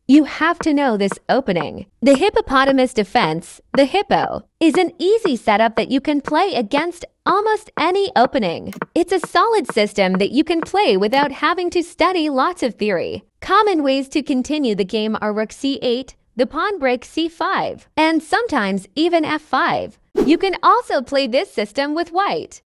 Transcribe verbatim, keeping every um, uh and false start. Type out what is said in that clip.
You have to know this opening. The Hippopotamus Defense, the Hippo, is an easy setup that you can play against almost any opening. It's a solid system that you can play without having to study lots of theory. Common ways to continue the game are rook c eight, the pawn break c five, and sometimes even f five. You can also play this system with white.